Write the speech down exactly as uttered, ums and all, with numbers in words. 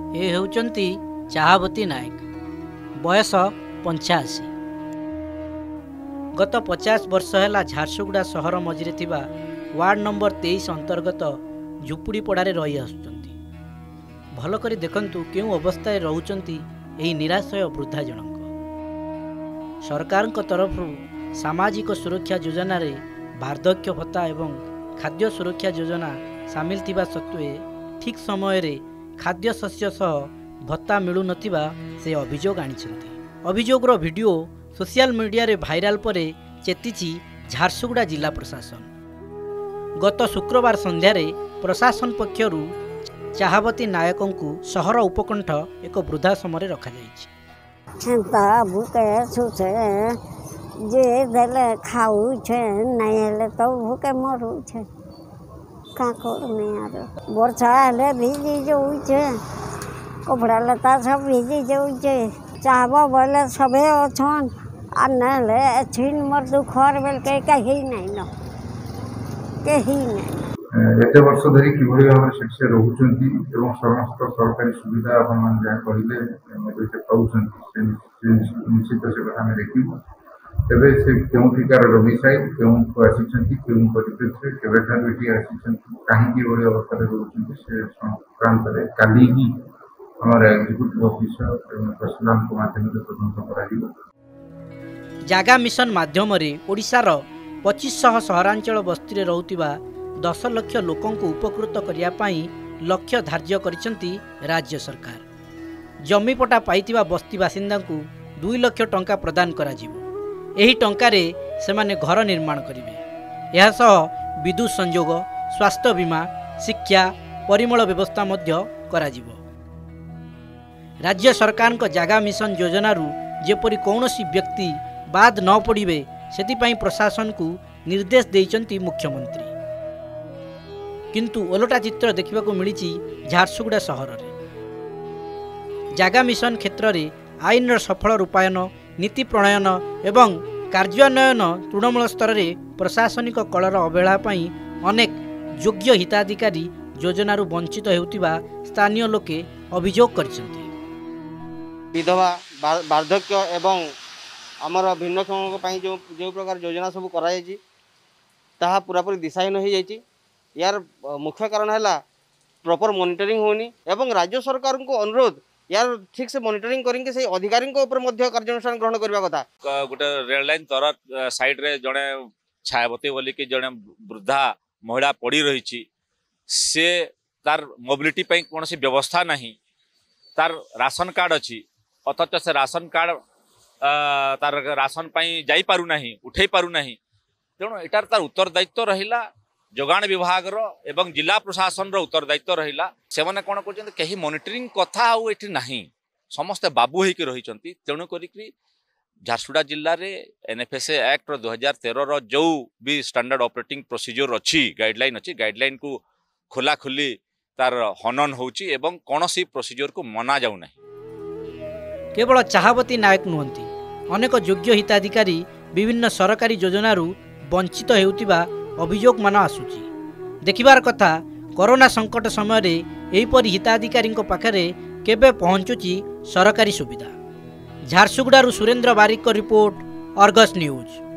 ए हेउचंती चाहवती नायक बयस पंचाशी। गत पचास वर्ष है झारसुगुड़ा सहर मझिरे थिबा वार्ड नंबर तेईस अंतर्गत झुपुड़ीपड़ारे रही आसुचंती। भल करी देखंतु केउ अवस्था रहउचंती एही निराश्रय वृद्धा जनक। सरकार तरफ सामाजिक सुरक्षा योजना रे वार्धक्य भत्ता एवं खाद्य सुरक्षा योजना सामिल थिबा सत्वे ठीक समय रे खाद्य शस्य सह भत्ता मिलु नथिबा से अभियोग आनिछंती। अभियोगर वीडियो सोशल मीडिया रे भाइराल परे चेतिछि झारसुगुड़ा जिला प्रशासन। गत शुक्रवार संध्यारे प्रशासन पक्षरु चाहवती नायकों को सहर उपकंठ एक वृद्धाश्रम रे रखा जाइछि। छंता भूखे सुछे जे देले खाऊ छे नै हेले तो भूखे मरू छे का करमे यार। वर्षा हेले भिजी जाऊ छे कपड़ा लता सब भिजी जाऊ छे। चाहबो बोले सबे अछन आ नले छिन मर दुखर बेल के कही नै न कही नै। एते वर्ष धरी किभଳି भाବରେ शिक्षा रहुचंती एवं समस्त सरकारी सुविधा अपन मान जा कहिले से पाउचंती निश्चित से कथा में देखिबो। तबे से केउ टिकार डोमिसाइल केउ को आसीचंती केउ परिप्रेक्षी केबे ठार बेटी आसीचंती काहे की बड़ी अवस्था रे रहुचंती से संक्रांत रे काली ही हमारे एग्जीक्यूटिव ऑफिसर एवं प्रशासन को माध्यम से तदंत कराइबो। जागा मिशन माध्यम रे ओडिसा रो पच्चीस सौ सहरांचल बस्ती रे रहउतिबा दस लाख लोकों को उपकृत करिया पाई लक्ष्य धार्य करिसंती राज्य सरकार। जमीपटा पाइतिबा बस्ती बासिंदा को दुई लाख टंका प्रदान करा जिवो। एही टंका रे सेमाने घर निर्माण करिवे। एहा सह विद्युत संयोग स्वास्थ्य बीमा शिक्षा परिमल व्यवस्था मध्य करा जिवो। राज्य सरकार को जागा मिशन योजना रु जेपरि कौनसी व्यक्ति बाद न पड़िबे सेति प्रशासन को निर्देश देइचंती मुख्यमंत्री। किंतु ओलटा चित्र देखा मिली झारसुगुड़ा सहर में। जागा मिशन क्षेत्र में आईन सफल रूपायन नीति प्रणयन एवं कार्यान्वयन तृणमूल स्तर में प्रशासनिक कलर अवहेला अनेक योग्य हिताधिकारी योजनारू वंचित होउतिबा स्थानीय लोके अभियोग करिसेंती। विधवा वार्धक्य एवं आमर भिन्नक्षम जो जो प्रकार योजना सब कराई ताहा पूरापूरी दिशाहीन हो जाइए। यार मुख्य कारण है प्रॉपर मॉनिटरिंग होनी एवं राज्य सरकार को अनुरोध यार ठीक से मॉनिटरिंग करेंगे से अधिकारी कार्यानुष्ठान ग्रहण करने कथा। गोटे रेल लाइन तर साइड रे जड़े छायावती बोली कि जड़े वृद्धा महिला पड़ी रही से तार मोबिलिटी कौन सी व्यवस्था नहीं। तार राशन कार्ड अच्छी अथच से राशन कार्ड तार राशन जाई पारु नहीं उठे पारु नहीं। तेणु एटार तार उत्तरदायित्व रहिला जोगाण विभाग रो एवं जिला प्रशासन रो उत्तरदायित्व रहिला। से माने कोन करछन केही मॉनिटरिंग कथा आउ एठी नाही समस्त बाबू होई के रहिचंती। तेणु करी झारसुगुड़ा जिल्ला रे एनएफएसए एक्ट दो हज़ार तेरह रो जो भी स्टैंडर्ड ऑपरेटिंग प्रोसीजर अच्छी गाइडलाइन अच्छी गाइडलाइन को खोला खोली तार हनन होउची एवं कोनोसी प्रोसीजर को मना जाउ नाही। केवल चाहवती नायक नुहंती अनेक योग्य हिताधिकारी विभिन्न सरकारी योजनारू वंचित हेउतिबा अभियोग मान आसुची। देखिबार कथा कोरोना संकट समय रे एहीपरि हिताधिकारी पाखरे केबे पहुंचुची सरकारी सुविधा। झारसुगुड़ारू Surendra Barik report, Argus news.